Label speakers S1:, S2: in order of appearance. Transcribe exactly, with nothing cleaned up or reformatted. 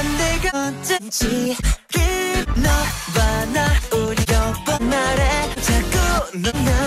S1: 내가 언젠지 너와 나 우리 여보 말해 자꾸 넌 나